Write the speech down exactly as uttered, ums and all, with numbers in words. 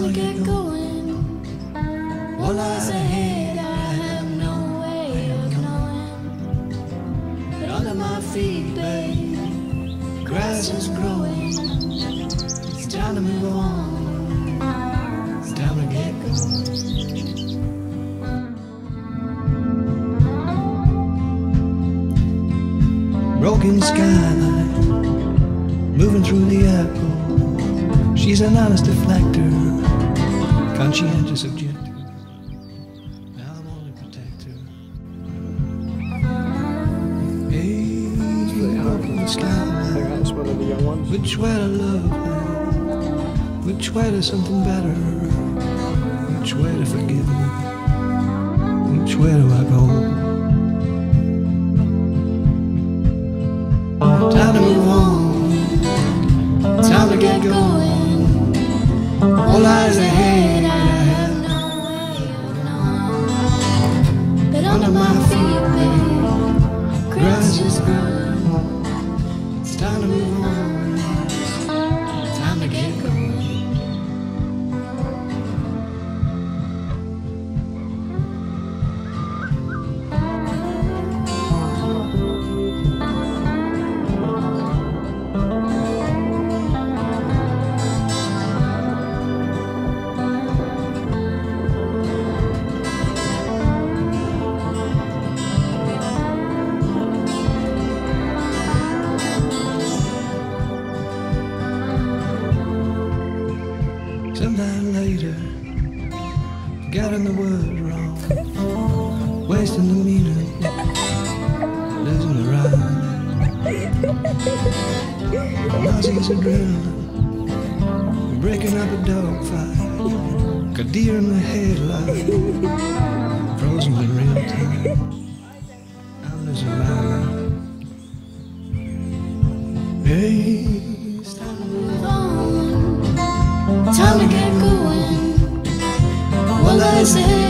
to get going. What lies ahead, I have no way of knowing. But under my feet, babe, grass is growing. It's time to move on. It's time to get going. Broken skyline, moving through the apple. She's an honest deflector, conscientious objector. Now I'm only protector. Hey, broken skyline, which way to love now? Which way to something better? Which way to forgive me? Which way do I go? Time to move on, time to get going. All lies ahead, I have no way of knowing. But under my feet, babe, grass is growing. It's time to move on, time to get going. Sometime later, getting the words wrong, wasting the meaning, losing the rhyme. Nauseous adrenaline, breaking up a dogfight, like a deer in the headlight, frozen in real time. I'm losing my mind. Hey, it's time to move on. Time to get going. What lies ahead?